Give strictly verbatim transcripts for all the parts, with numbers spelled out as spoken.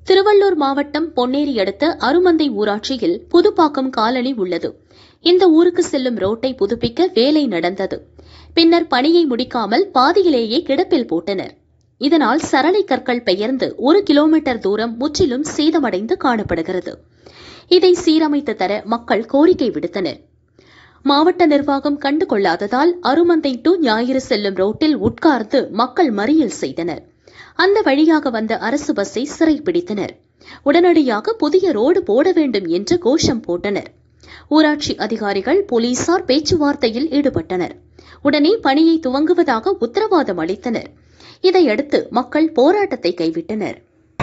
திருவள்ளூர் மாவட்டம் பொன்னேரி அடுத்த அருமந்தை ஊராட்சியில் புதுப்பாக்கம் காலனி உள்ளது. இந்த ஊருக்கு செல்லும் ரோட்டை புதுப்பிக்க வேலை நடந்தது. பின்னர் பணியை முடிக்காமல் பாதியிலேயே கிடப்பில் போட்டனர். இதனால் சரளை கற்கள் பெயர்ந்து ஒரு கிலோமீட்டர் தூரம் முற்றிலும் சேதமடைந்து காணப்படுகிறது. இதை சீரமைத்து தர மக்கள் கோரிக்கை விடுத்தனர். மாவட்ட நிர்வாகம் கண்டுகொள்ளாததால் அருமந்தை டு ஞாயிறு செல்லும் ரோட்டில் உட்கார்ந்து மக்கள் மறியல் செய்தனர். அந்த வழியாக வந்த அரசு பஸ்ஸை சிறைப்பிடித்தனர். உடனடியாக புதிய ரோடு போட வேண்டும் என்று கோஷம் போட்டனர். ஊராட்சி அதிகாரிகள், போலீசார் பேச்சுவார்த்தையில் ஈடுபட்டனர். உடனே பணியை துவங்குவதாக உத்தரவாதம் அளித்தனர். இதையடுத்து மக்கள் போராட்டத்தை கைவிட்டனர்.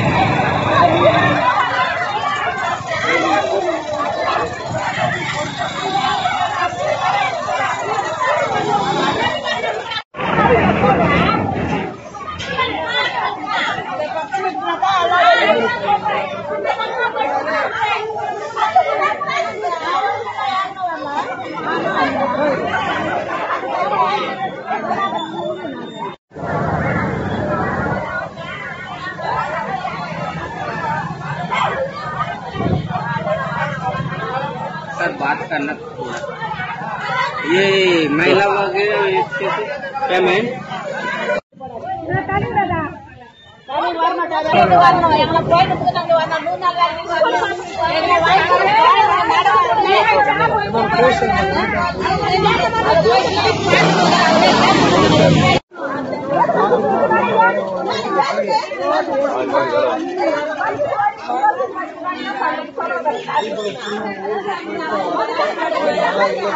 सर बात करना थोड़ा ये महिला वगैरह क्या मैम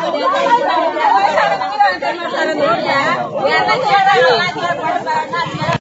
Ya,